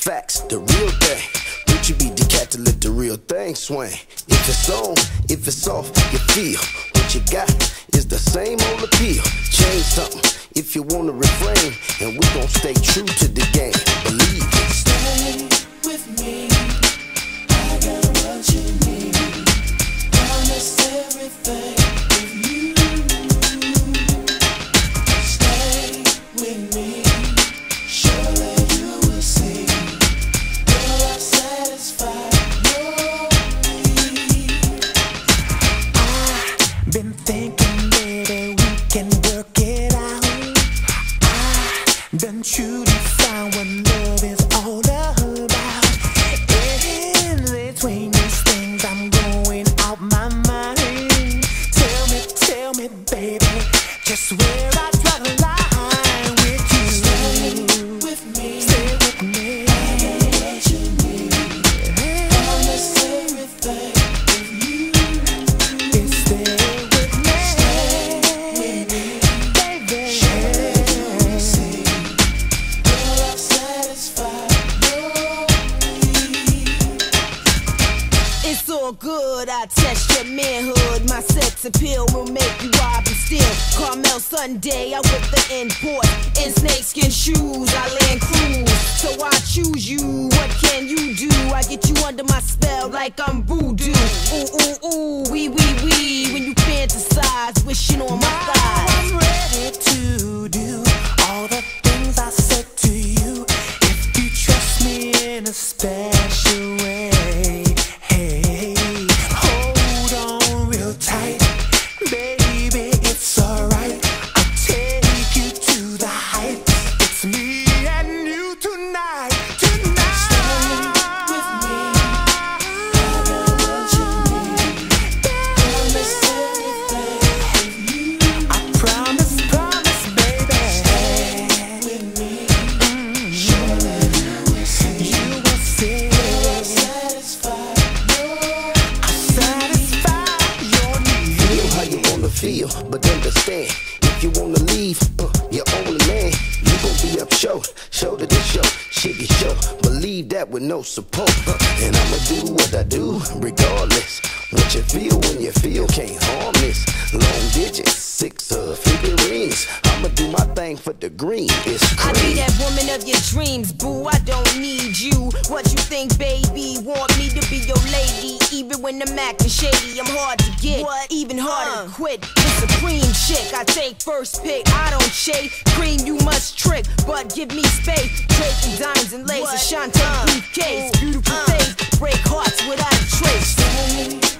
Facts, the real thing. Richie be the cat to let the real thing swing. If it's on, if it's off, you feel. What you got is the same old appeal. Change something if you wanna refrain, and we gon' stay true to the game. Believe it. Stay with me. I got what you need. Promise everything with you. Stay with me. Surely you will see. Girl, I've satisfied your need. I've been thinking, baby, we can work it out. I done truly found what love is all about. In between these things, I'm going out my mind. Tell me, baby, just where I draw the line with you. Stay with me. Stay with me. I got what you need. Promise everything with you. Stay with me. Stay with me, baby. Surely you will see. Girl, I've satisfied your need. It's all good, I test your manhood. My sex appeal will make you rob and steal. Carmel Sunday, I whip the import. In snakeskin shoes, I land cruise. So I choose you, what can you do? I get you under my spell like I'm voodoo. Ooh, ooh, ooh, wee, wee, wee. When you fantasize, wishing on my thighs. I'm ready to do all the things I said to you. If you trust me in a special way. Hey, hold on real tight, baby, it's alright. I'll take you to the heights. It's me and you tonight, tonight. Stay with me. I got what you need. Promise everything with you. I promise, baby. Stay with me. Surely you will see. You will see. I'll satisfy your needs. Feel how you wanna feel, but understand, if you wanna leave, you're only man. You gon' be up shoulder to shitty show. Believe that with no support, and I'ma do what I do, regardless. What you feel when you feel can't harm this. Long digits, 6 figurines. I'ma do my thing for the green. It's I be cream. that woman of your dreams, boo. I don't need you. What you think, baby? Want me to be your lady? Even when I'm acting shady, I'm hard to get. Even harder to quit. The supreme chick, I take first pick. I don't shade. Cream, you must trick, but give me space. Tracing dimes and lace, Ashante briefcase. Beautiful face, break hearts without a trace.